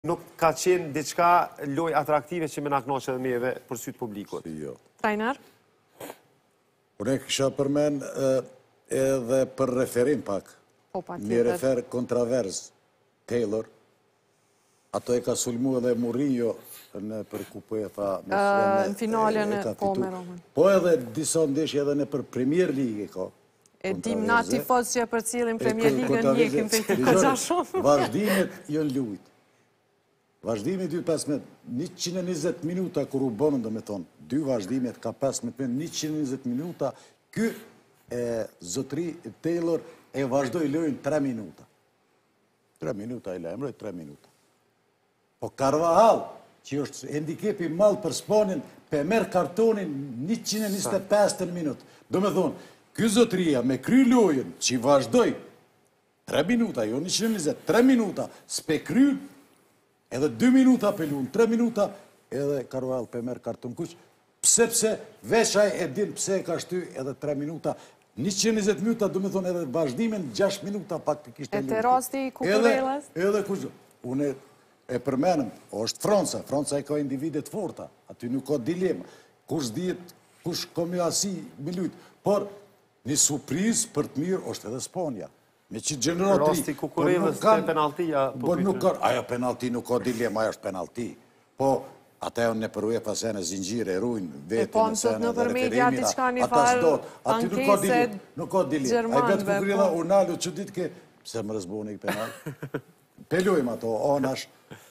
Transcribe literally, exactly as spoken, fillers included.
nuk ka qenë diçka loj atraktive që me naknoqe dhe meve për sytë publikut. Jo. Trajner? Unë e kësha përmen edhe për referim pak. Po, pa Mi refer kontravers Taylor. Ato e ka sulmu edhe Mourinho në për kupo e tha... Në finalen e po me Roman. Po edhe disa ndeshje edhe në për Premier League e ka. E dim na tifos që për cilin Premier League në njekim për të këqa shumë. Vazhdimet jënë lujt. Vazhdimet dy pesëmet, njëqind e njëzet minuta kur u bënë, do me thonë, dy vazhdimet ka pesëmet me njëqind e njëzet minuta, ky zotri Taylor e vazhdoj lojnë tre minuta. tre minuta e lajmëroj, tre minuta. Po Carvajal, që është handikepi malë për Spanien, pe merë kartonin njëqind e njëzet e pesë minutë. Do me thonë, ky zotria me kry lojën që vazhdoj tre minuta, jo njëqind e njëzet, tre minuta, s'pe kry edhe dy minuta pelun, tre minuta, edhe Carvajal pe merë karton kuq, pse pse, veshaj e din pse e ka shty edhe tre minuta, njëqind e njëzet minuta, du me thonë edhe vazhdimin, gjashtë minuta pak të kishtë e lutë. E të rasti Kukurelas? Edhe kuq, unë e përmenëm, është Franca, Franca e ka individet forta, aty nuk ka dilema, kush dhjet, kush komi asi me lujtë, por një surpriz për të mirë është edhe Spanja. Me që gjeneratri... Rasti Kukurelës të penaltia... Ajo penalti nuk ka dilema, ajo është penalti. Po, ata e në për UEFA se në zingjire, rujnë, vetë në se në referimina, ata s'dot, aty nuk ka dilema. Nuk ka dilema. A i vetë Kukurela, Urnaldo, që ditë ke... Pse më rëzboni i penal? Pelujmë ato, anash...